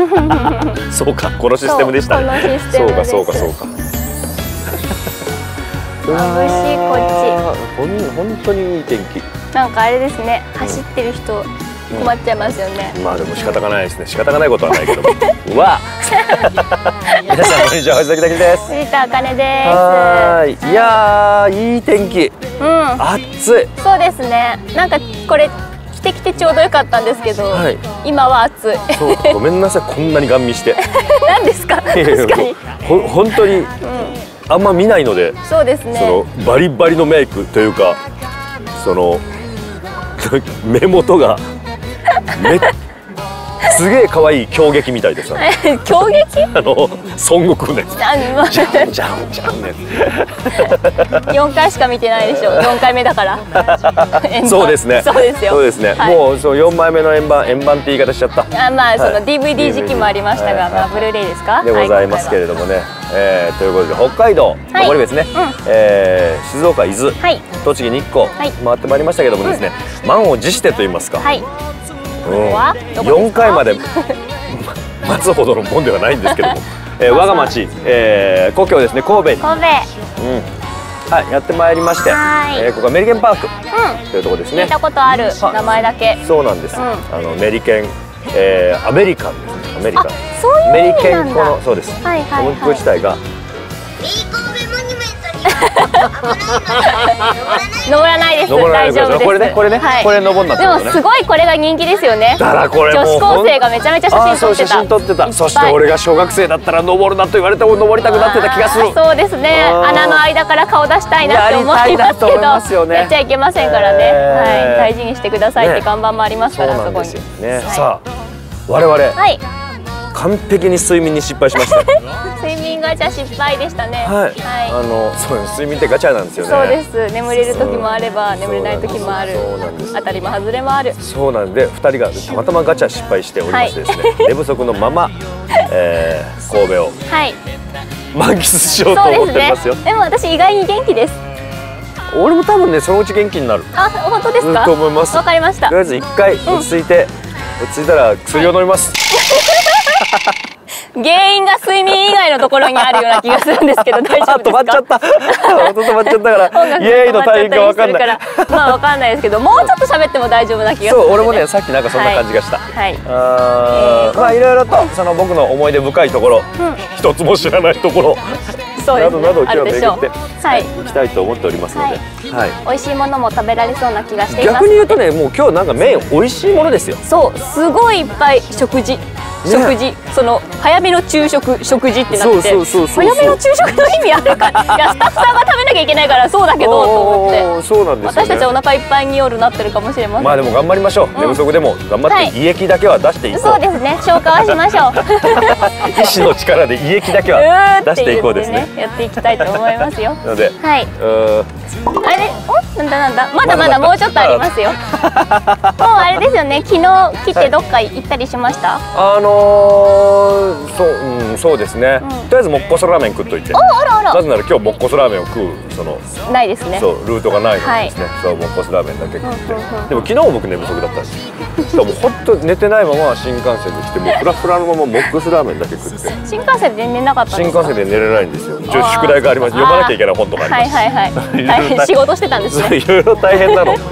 そうか、このシステムでしたね。 このシステムです。 そうかそうかそうか。 眩しいこっ本当にいい天気。 ち。なんかあれですね、走ってる人困っちゃいますよね。 まあでも仕方がないですね。仕方がないことはないけど。うわ。皆さんこんにちは、藤崎滝です。 藤田茜です。 はい。いやー、いい天気。 うん。 暑い。 そうですね。なんかこれ着てきてちょうどよかったんですけど、 はい、 今は暑い。 そう、ごめんなさい、こんなにガン見して。 何ですか。確かに。 本当に、あんま見ないので。 そうですね。 そのバリバリのメイクというか、その目元がすげえ可愛い狂撃みたいでさ。 狂撃？ 孫悟空ね。じゃんじゃんじゃんね。 4回しか見てないでしょ。4回目だから。 そうですね。 そうですよ。 そうですね。もうその4枚目の円盤って言い方しちゃった。 まあその DVD 時期もありましたが、まあブルーレイですか？ でございますけれどもね。ということで北海道登別ね、静岡伊豆、栃木日光回ってまいりましたけどもですね、満を持してと言いますか。4回まで待つほどのもんではないんですけども、我が町、故郷ですね、神戸に、はい、やってまいりまして、ここはメリケンパークというところですね。 聞いたことある名前だけ。 そうなんです。メリケン、アメリカンですね。アメリカン。 そういうメリ意味なんだ。 ケンこのそうです。小麦粉自体が。 登らないです。大丈夫です。 これね、これ登んなってことね。 でもすごいこれが人気ですよね。 だからこれ女子高生がめちゃめちゃ写真撮ってた。 そして俺が小学生だったら登るなと言われても登りたくなってた気がする。 そうですね。穴の間から顔出したいなって思いますけど、やっちゃいけませんからね。はい、大事にしてくださいって看板もありますから、そこに。 さあ、我々完璧に睡眠に失敗しました。 睡眠ガチャ失敗でしたね。 はい。そうです。睡眠ってガチャなんですよね。 そうです。眠れる時もあれば眠れない時もある。当たりも外れもある。 そうなんで2人がたまたまガチャ失敗しておりましてですね、寝不足のまま神戸を満喫しようと思ってますよ。 でも私意外に元気です。 俺も多分ね、そのうち元気になる。 あ、本当ですか？ と思います。 わかりました。 とりあえず1回落ち着いたら薬を飲みます。 原因が睡眠以外のところにあるような気がするんですけど、大丈夫ですか？ 止まっちゃった。音止まっちゃったからイエーイのタイミングが分かんない。 まあ分かんないですけど、もうちょっと喋っても大丈夫な気がする。 そう、俺もね、さっきなんかそんな感じがした。まあいろいろとその僕の思い出深いところ、一つも知らないところなどなど今日巡っていきたいと思っておりますので、 美味しいものも食べられそうな気がしています。 逆に言うとね、もう今日なんかメイン美味しいものですよ。 そう、すごいいっぱい食事、その早めの昼食、食事ってなって、早めの昼食の意味あるか、いやスタッフさんが食べなきゃいけないからそうだけどと思って、 そうなんですよね。 私たちお腹いっぱいに夜なってるかもしれません。 まあでも頑張りましょう。寝不足でも頑張って胃液だけは出していこう。 そうですね、消化はしましょう。 医師の力で胃液だけは出していこうですね。 やっていきたいと思いますよ。 なので、 はい。あれ、なんだ、まだまだもうちょっとありますよ。もうあれですよね、昨日来てどっか行ったりしました？ そうですね。とりあえずもっこそラーメン食っといて。なぜなら今日もっこそラーメンを食うないですね。 そうルートがないのでですね。そうもっこそラーメンだけ食って。でも昨日僕寝不足だったんですよ。もう本当寝てないまま新幹線で来て、もうフラフラのままもっこそラーメンだけ食って。 新幹線で寝なかったんですか？ 新幹線で寝れないんですよ。宿題があります。読まなきゃいけない本とかあります。 大変仕事してたんですね。 いろいろ大変なの。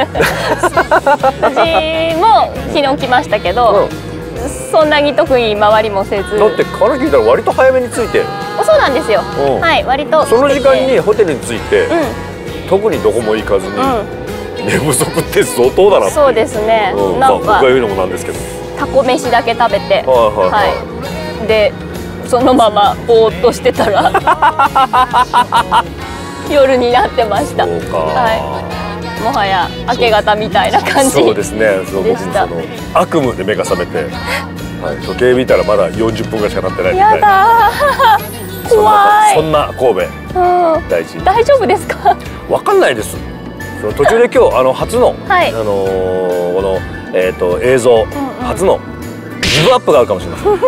私も昨日来ましたけど、そんなに特に周りもせず。 だって話聞いたら割と早めに着いて。 そうなんですよ。はい、割と。 その時間にホテルに着いて、特にどこも行かずに寝不足って相当だなって。 そうですね。 なんか僕が言うのもなんですけど。 タコ飯だけ食べて、はい。で、そのままぼーっとしてたら夜になってました。はい。もはや明け方みたいな感じ。 そうですね。僕悪夢で目が覚めて、時計見たらまだ40分ぐらいしか経ってないみたいな。 やだー、怖い。 そんな神戸大地。 大丈夫ですか？ わかんないです。途中で今日初のこの映像初のギブアップがあるかもしれません。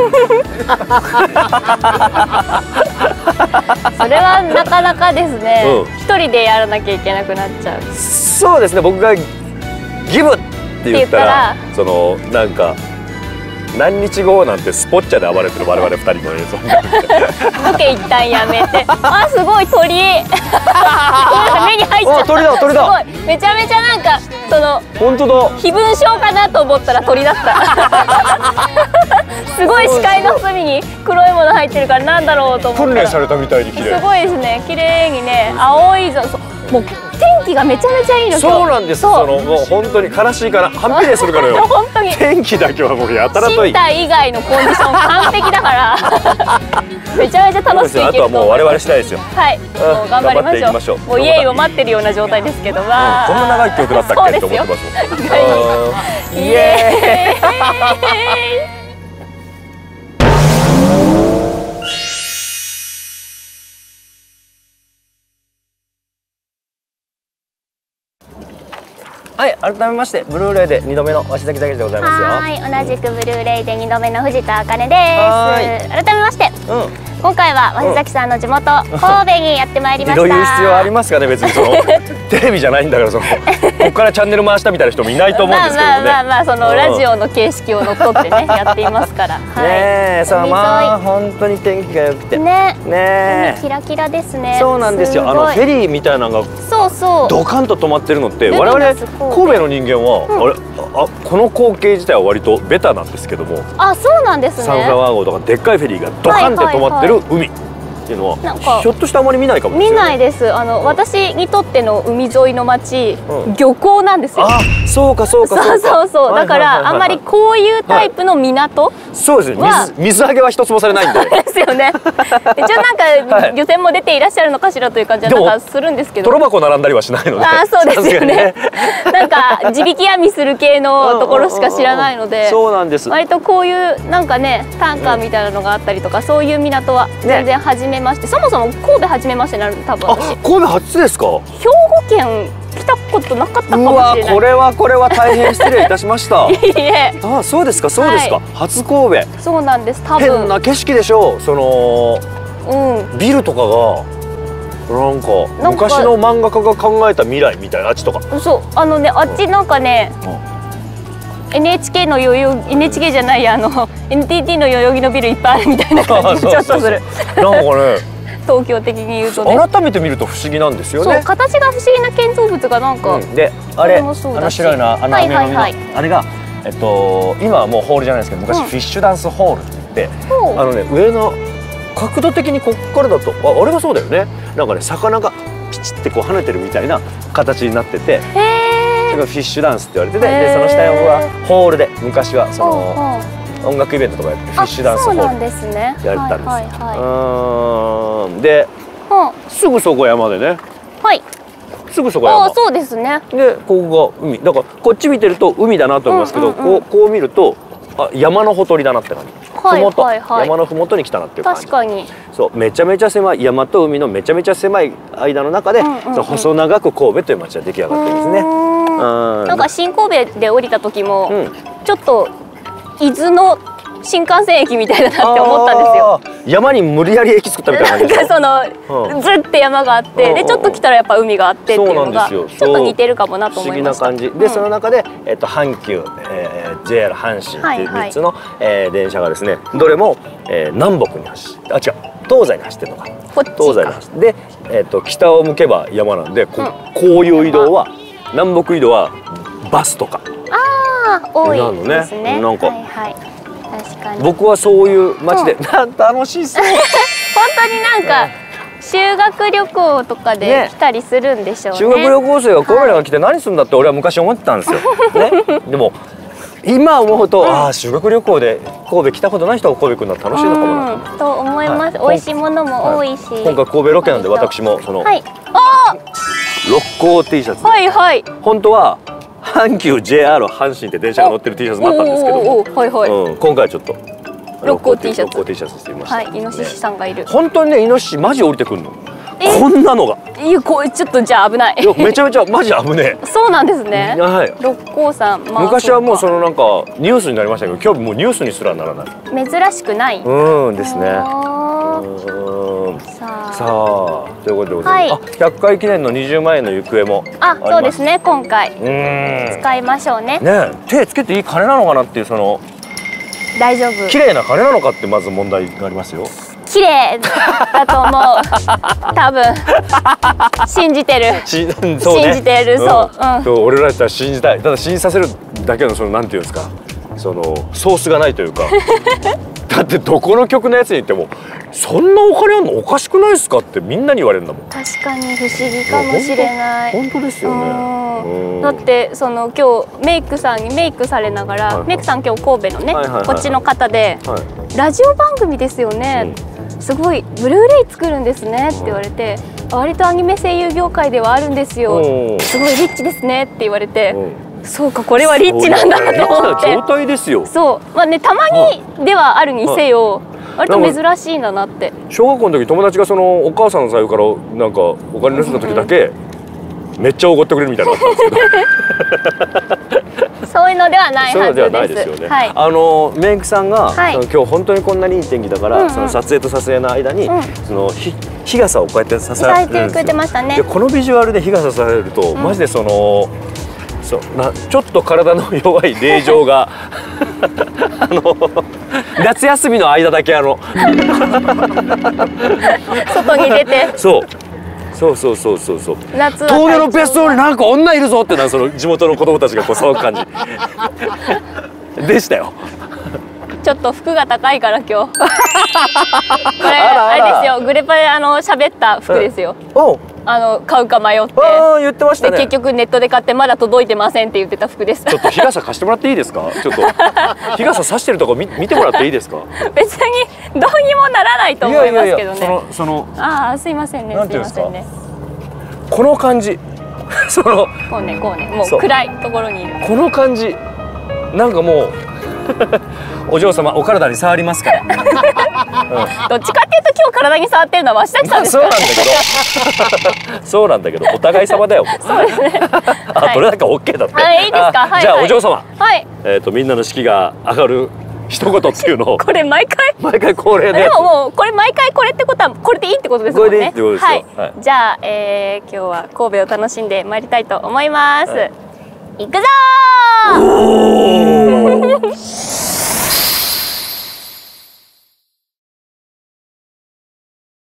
それはなかなかですね。一人でやらなきゃいけなくなっちゃう。 そうですね。僕がギブって言ったらなんか何日後なんてスポッチャで暴れてる我々2人の映像。 ロケ一旦やめて、あ、すごい鳥。目に入っちゃった。 鳥だ鳥だ。 すごい、めちゃめちゃなんかその本当だ。 飛蚊症かなと思ったら鳥だった。すごい視界の隅に黒いもの入ってるからなんだろうと思ったら。 訓練されたみたいに綺麗。 すごいですね。綺麗にね、青い空。もう天気がめちゃめちゃいいの。 そうなんです。もう本当に悲しいから反比例するからよ。 本当に天気だけはもうやたらといい。 身体以外のコンディション完璧だから。めちゃめちゃ楽しくいける。 あとはもう我々次第ですよ。 はい、もう頑張りましょう。もうイエイを待ってるような状態ですけど、まあこんな長い曲だったっけって思ってます。 イエーイ。 はい、改めましてブルーレイで2度目の鷲崎武でございますよ。 はい、同じくブルーレイで2度目の藤田茜です。改めまして、今回は鷲崎さんの地元神戸にやってまいりました。 いろいろ必要ありますかね、別にそのテレビじゃないんだからここからチャンネル回したみたいな人もいないと思うんですけどね。 まあそのラジオの形式を乗っ取ってねやっていますから。ねえ、さあまあ本当に天気が良くてねえ、キラキラですね。 そうなんですよ。フェリーみたいなのがドカンと止まってるのって我々神戸の人間はこの光景自体は割とベタなんですけども、 あ、そうなんですね。 サンフラワー号とかでっかいフェリーがドカンって止まってる海っていうのはひょっとしてあまり見ないかもしれない。 見ないです。私にとっての海沿いの町、漁港なんですよ。 あ、そうかそうかそうだからあんまりこういうタイプの港、 そうですね、水揚げは一つもされないんで。 ですよね。一応なんか漁船も出ていらっしゃるのかしらという感じはなんかするんですけど、 トロ箱並んだりはしないので。 あ、そうですよね。なんか地引き網する系のところしか知らないので、 そうなんです。 割とこういうなんかねタンカーみたいなのがあったりとか、そういう港は全然初めまして。そもそも神戸初めましてなる、多分私。 神戸初ですか？ 兵庫県来たことなかったかもしれない。 これは大変失礼いたしました。 いいえ。 あ、そうですか。初神戸。 そうなんです。多分変な景色でしょう。そのビルとかがなんか昔の漫画家が考えた未来みたいな、あっちとか。 そう、あっちなんかね、NHK のNHK じゃないや、NTT の代々木のビルいっぱいあるみたいな感じちょっとする。なんかね。東京的に言うとね、 改めて見ると不思議なんですよね。 そう、形が不思議な建造物がなんか、 で、あれ白いな、雨の実のあれが今はもうホールじゃないですけど、昔フィッシュダンスホールって言って、上の角度的にこっからだとあれがそうだよね。なんかね、魚がピチってこう跳ねてるみたいな形になってて、それがフィッシュダンスって言われてて、でその下はホールで昔はその音楽イベントとかやってフィッシュダンスホールやってたんですよ。で、すぐそこ山でね。はい。すぐそこ山。 あ、そうですね。 で、ここが海。だからこっち見てると海だなと思いますけど、こう見ると山のほとりだなって感じ。山のふもとに来たなっていう感じ。 確かに。 そう、めちゃめちゃ狭い山と海のめちゃめちゃ狭い間の中で、細長く神戸という町が出来上がってるんですね。 なんか新神戸で降りた時もちょっと伊豆の新幹線駅みたいだなって思ったんですよ。 山に無理やり駅作ったみたいな感じでしょ。 なんかずって山があって、でちょっと来たらやっぱ海があってっていうのがちょっと似てるかもなと思いました。 不思議な感じで、その中で阪急、JR 阪神っていう3つの電車がですね、どれも南北に走って、違う、東西に走ってるのか。東西に走ってで、北を向けば山なんで、こういう移動は南北移動はバスとか。 多いですね。 なんか確かに僕はそういう街で楽しそう。 本当になんか修学旅行とかで来たりするんでしょうね。 修学旅行生が神戸に来て何するんだって俺は昔思ってたんですよ。でも今思うと、修学旅行で神戸来たことない人が神戸来るのは楽しいのかもなと思います。美味しいものも多いし。 今回神戸ロケなんで私もその六甲 T シャツ。本当は阪急 JR 阪神って電車が乗ってる T シャツになったんですけど、今回はちょっと六甲 T シャツ。 六甲 T シャツしてみました。 イノシシさんがいる。 本当にね、イノシシマジ降りてくるの。こんなのが。 いや、これちょっとじゃあ危ない。 めちゃめちゃマジ危ねえ。 そうなんですね。 はい。 六甲山。 昔はもうそのなんかニュースになりましたけど、今日もうニュースにすらならない。 珍しくない。 ですね。さあ、ということでございます。100回記念の20万円の行方も。 そうですね。今回使いましょうね。 ね、手つけていい金なのかなっていうその大丈夫。 綺麗な鐘なのかってまず問題がありますよ。 綺麗だと思う。多分信じてる。信じてる。そう。 俺らだったら信じたい。ただ信じさせるだけのそのなんていうんですか、そのソースがないというか。だってどこの曲のやつに言ってもそんなお金あんのおかしくないですかってみんなに言われるんだもん。 確かに不思議かもしれない。 本当ですよね。 だってその今日メイクさんにメイクされながら、メイクさん今日神戸のねこっちの方で、ラジオ番組ですよね、すごいブルーレイ作るんですねって言われて、割とアニメ声優業界ではあるんですよ、すごいリッチですねって言われて、そうかこれはリッチなんだと思って。 状態ですよ。 そうまあね、たまにではあるにせよ、割と珍しいんだなって。 小学校の時友達がそのお母さんの財布からなんかお金盗んだ時だけめっちゃおごってくれるみたいなのあったんですけどそういうのではないはずです。そういうのではないですよね。メイクさんが今日本当にこんなにいい天気だからその撮影と撮影の間にその日傘をこうやってさされてくれてましたね。このビジュアルで日傘されるとマジでそのちょっと体の弱い令状が夏休みの間だけ外に出てそう東京の別荘になんか女いるぞってその地元の子供たちがこう騒ぐ感じでしたよ。 ちょっと服が高いから今日これあれですよ、グレパで喋った服ですよ。買うか迷って言ってましたね。 結局ネットで買ってまだ届いてませんって言ってた服です。 ちょっと日傘貸してもらっていいですか。ちょっと日傘差してるとこ見てもらっていいですか。 別にどうにもならないと思いますけどね。ああすいませんね、すいませんね。 この感じこうねもう暗いところにいるこの感じ、なんかもうお嬢様お体に触りますから。 どっちかっていうと今日体に触ってるのは鷲崎さんですから。 そうなんだけどお互い様だよ。 そうですね。 それだけ OK だって。 いいですか。 じゃあお嬢様、みんなの士気が上がる一言っていうのを。 これ毎回恒例で。 でももうこれ毎回これってことはこれでいいってことですもんね。 これでいいってことですよ。 じゃあ今日は神戸を楽しんでまいりたいと思います。行くぞー。